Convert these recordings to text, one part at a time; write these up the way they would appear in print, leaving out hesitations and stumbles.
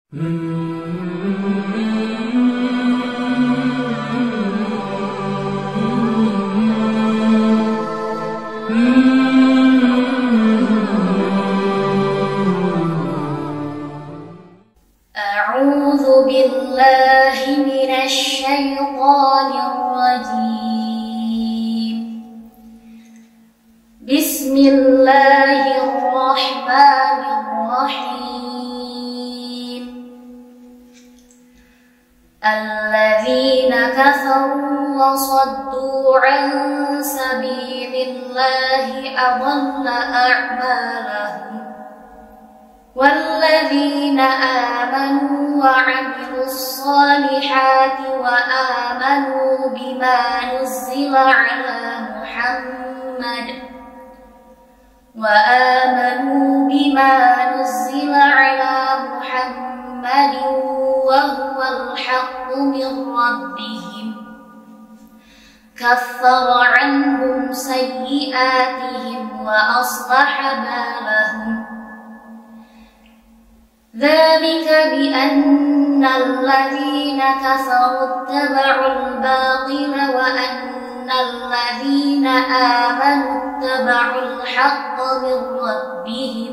أعوذ بالله من الشيطان الرجيم. بسم الله الرحمن الرحيم. الذين كفروا وصدوا عن سبيل الله أضل أعمالهم، والذين آمنوا وعملوا الصالحات وآمنوا بما نزل على محمد وهو الحق من ربهم، كفر عنهم سيئاتهم وأصلح بالهم. ذلك بأن الذين كفروا اتبعوا الباطل وأن الذين آمنوا اتبعوا الحق من ربهم،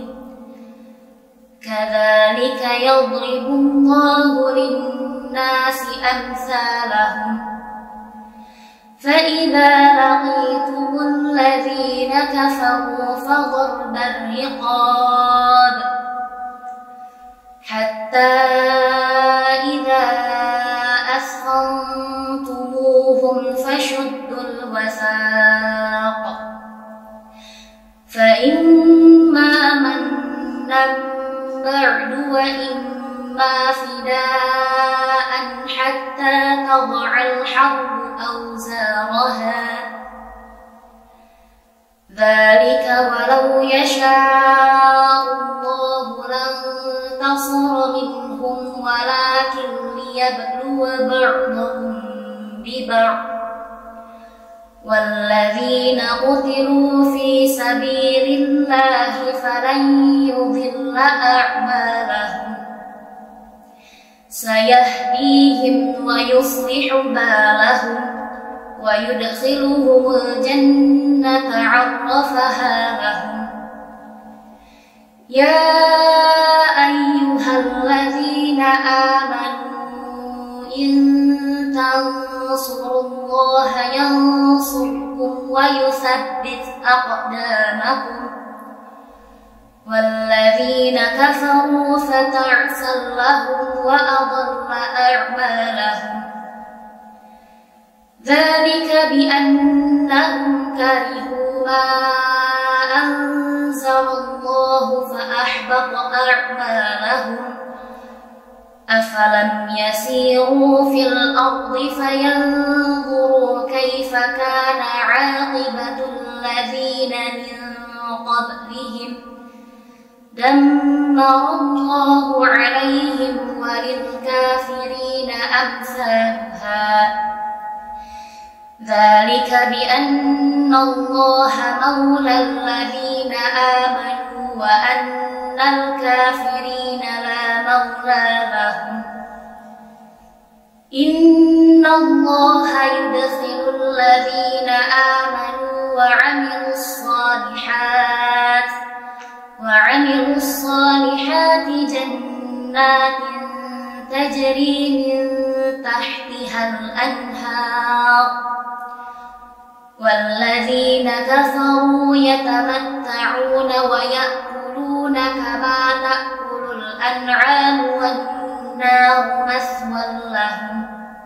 كذلك يضرب الله للناس أمثالهم. فإذا لقيتم الذين كفروا فضرب الرقاب حتى إذا أثخنتموهم فشدوا الوثاق، فإما منا بعد وإما فداء حتى تضع الحرب أوزارها. ذلك ولو يشاء الله لانتصر منهم ولكن ليبلو بعضهم ببعض، والذين قتلوا في سبيل الله فلن يضل أعمالهم، سيهديهم ويصلح بالهم ويدخلهم الجنة عرفها لهم. يا أيها الذين آمنوا إن تنصروا الله ينصركم ويثبت أقدامكم، والذين كفروا فتعسا لهم وأضل أعمالهم. ذلك بأنهم كرهوا ما أنزل الله فأحبط أعمالهم. أفلم يسيروا في الأرض فينظروا كيف كان عاقبة الذين من قبلهم، دمر الله عليهم وللكافرين أمثالها. ذلك بأن الله مولى الذين آمنوا وأن الكافرين لا مولى لهم. إن الله يدخل الذين آمنوا وعملوا الصالحات جنات تجري من تحتها الأنهار، والذين كفروا يتمتعون ويأكلون كما تأكل الأنعام والنار مثوى لهم.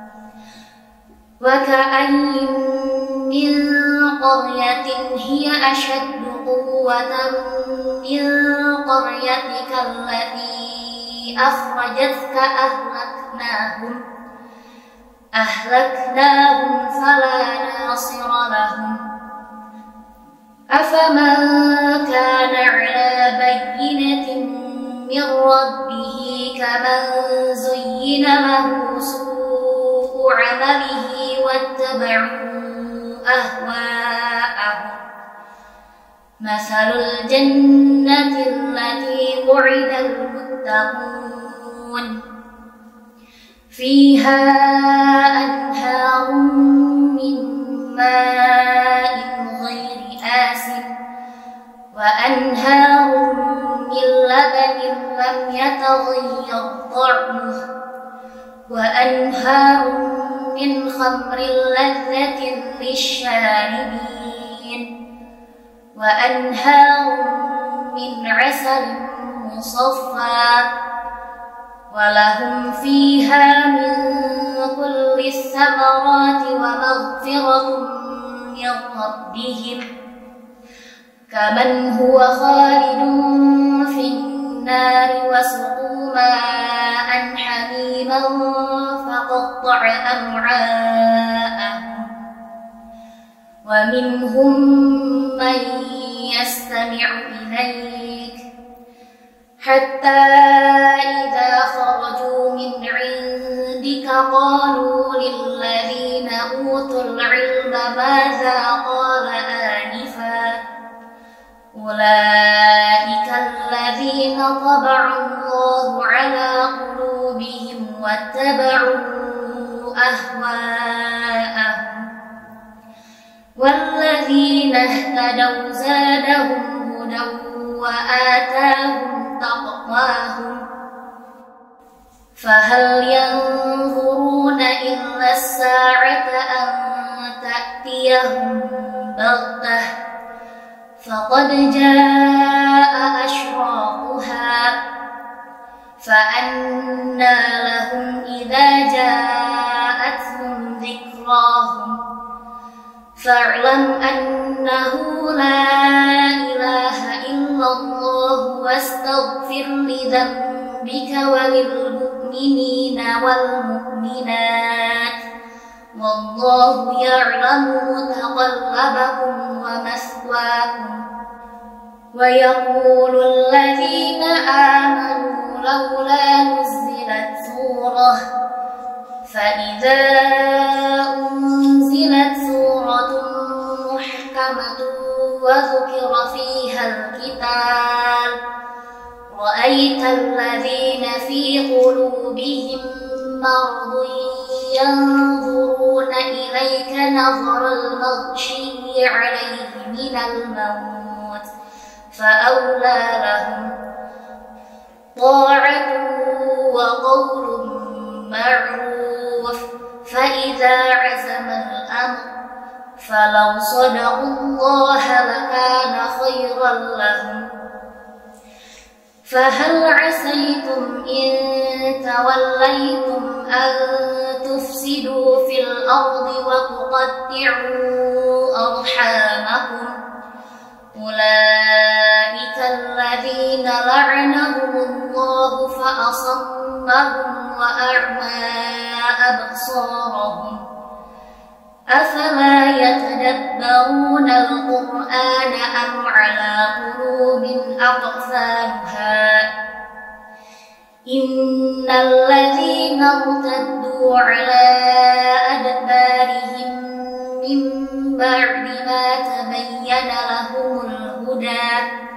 وكأين من قرية هي أشد قوة من قريتك التي أخرجتك أهلكناهم فلا ناصر لهم. أفمن كان على بينة من ربه كمن زين له سوء عمله واتبعوا أهواءهم. مثل الجنة التي وعد المتقون فيها أنهار من ماء غير آسن وأنهار من لبن لم يتغير طعمه وأنهار من خمر لذة للشاربين وأنهار من عسل مصفى ولهم فيها من كل الثمرات ومغفرة من ربهم كمن هو خالد في النار وسقوا ماء حميما فقطع أمعاءهم ومنهم من يستمع إليك حتى إذا خرجوا من عندك قالوا للذين أوتوا العلم ماذا قال آنفا أولئك الذين طبع الله على قلوبهم واتبعوا أهواءهم والذين اهتدوا زادهم هدى وآتاهم تقواهم فهل ينظرون إلا الساعة أن تأتيهم بغتة فقد جاء أشراطها فأنى لهم إذا جاءتهم ذكراهم فاعلم أنه لا إله إلا الله واستغفر لذنبك وللمؤمنين والمؤمنات والله يعلم متقلبكم ومثواكم ويقول الذين آمنوا لولا نزلت سورة فإذا أنزلت سورة محكمة وذكر فيها القتال رأيت الذين في قلوبهم مرض ينظرون إليك نظر المغشي عليه من الموت فأولى لهم طاعة وقول معروف فإذا عزم الأمر فلو صدقوا الله لكان خيرا لهم فهل عسيتم إن توليتم أن تفسدوا في الأرض وتقطعوا أرحامكم أولئك الذين لعنهم الله فأصمهم وأعمى أبصارهم أفلا يتدبرون القرآن أم على قلوب أقفالها إن الذين ارتدوا على أدبارهم من بعد ما تبين لهم الهدى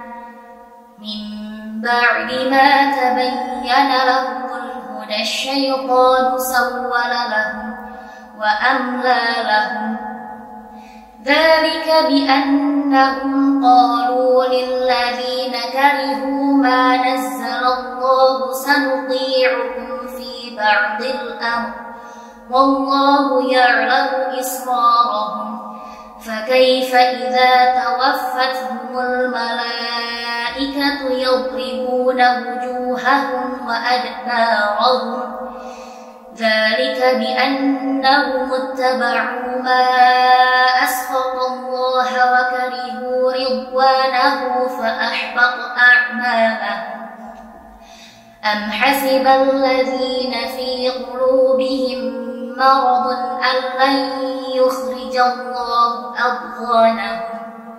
الشيطان سول لهم وأملى لهم ذلك بأنهم قالوا للذين كرهوا ما نزل الله سنطيعكم في بعض الأمر والله يعلم إسرارهم فكيف إذا توفتهم الملائكة يضربون وجوههم وأدبارهم ذلك بأنهم اتبعوا ما أسخط الله وكرهوا رضوانه فأحبط أعمالهم أم حسب الذين في قلوبهم مرض أن لن يخرج الله أضغانهم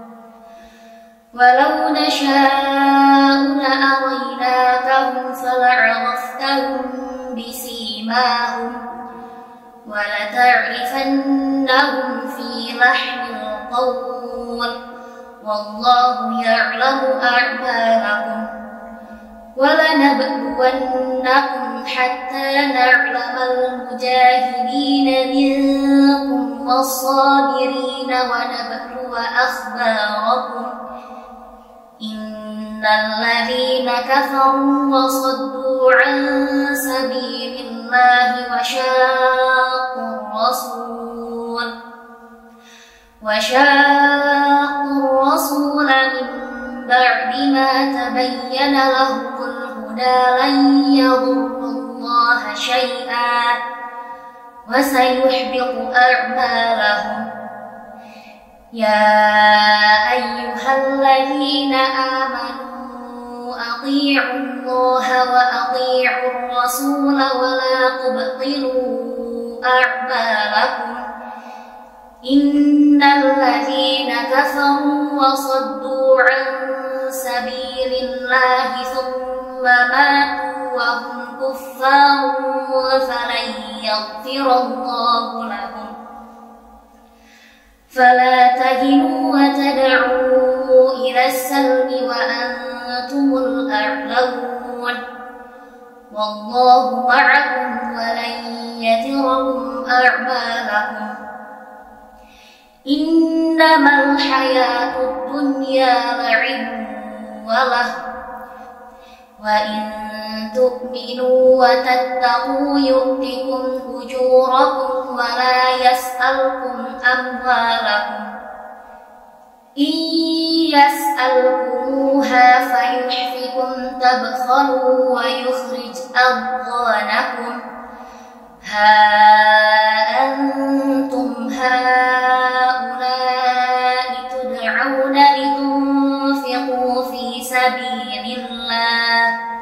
ولو نشاء لأريناكهم فلعرفتهم بسيماهم ولتعرفنهم في لحن القول والله يعلم أعمالكم ولنبلونكم حتى نعلم المجاهدين منكم والصابرين ونبلو أخباركم إن الذين كفروا وصدوا عن سبيل الله وشاقوا الرسول من بعد ما تبين لهم الهدى لن يضروا الله شيئا وسيحبط أعمالهم. يا أيها الذين آمنوا أطيعوا الله وأطيعوا الرسول ولا تبطلوا أعمالكم إن الذين كفروا وصدوا عن سبيل الله ثم ماتوا وهم كفار فلن يغفر الله لهم. فلا تهنوا وتدعوا إلى السلم وأنتم الأعلون والله معكم ولن يتركم أعمالكم. إنما الحياة الدنيا لعب ولهو وإن تؤمنوا وتتقوا يؤتكم أجوركم ولا يسألكم أموالكم إن يسألكموها فيحفكم تبخلوا ويخرج أضغانكم. ها أنتم هؤلاء تدعون لتنفقوا في سبيل الله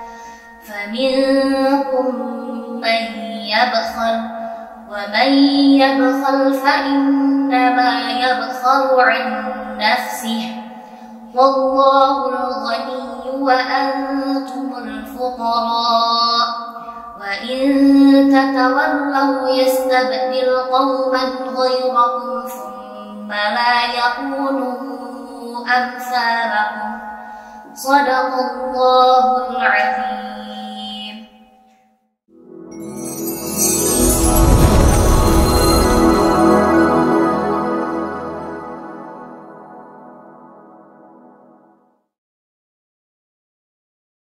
فمنكم من يبخل ومن يبخل فإنما يبخل عن نفسه والله الغني وأنتم الفقراء وإن تتولوا يستبدل قوما غيركم ثم لا يكونوا أمثالكم. صدق الله العظيم.